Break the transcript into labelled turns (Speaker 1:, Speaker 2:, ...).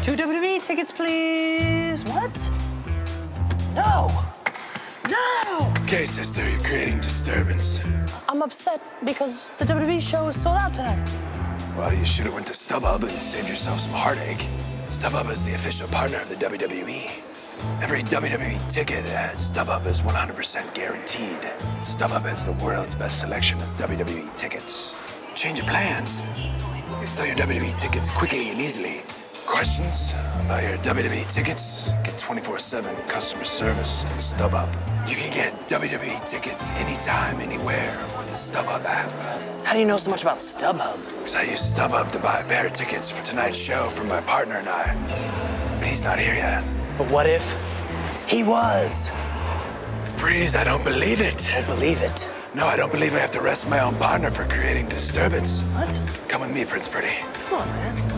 Speaker 1: 2 WWE tickets, please. What? No. No!
Speaker 2: Okay, sister, you're creating disturbance.
Speaker 1: I'm upset because the WWE show is sold out tonight.
Speaker 2: Well, you should have went to StubHub and saved yourself some heartache. StubHub is the official partner of the WWE. Every WWE ticket at StubHub is 100% guaranteed. StubHub has the world's best selection of WWE tickets. Change your plans. Sell your WWE tickets quickly and easily. Questions about your WWE tickets? Get 24/7 customer service at StubHub. You can get WWE tickets anytime, anywhere with the StubHub app.
Speaker 1: How do you know so much about StubHub?
Speaker 2: Because I used StubHub to buy a pair of tickets for tonight's show for my partner and I. But he's not here yet.
Speaker 1: But what if he was?
Speaker 2: Breeze, I don't believe it.
Speaker 1: Don't believe it.
Speaker 2: No, I don't believe I have to arrest my own partner for creating disturbance.
Speaker 1: What?
Speaker 2: Come with me, Prince Pretty.
Speaker 1: Come on, man.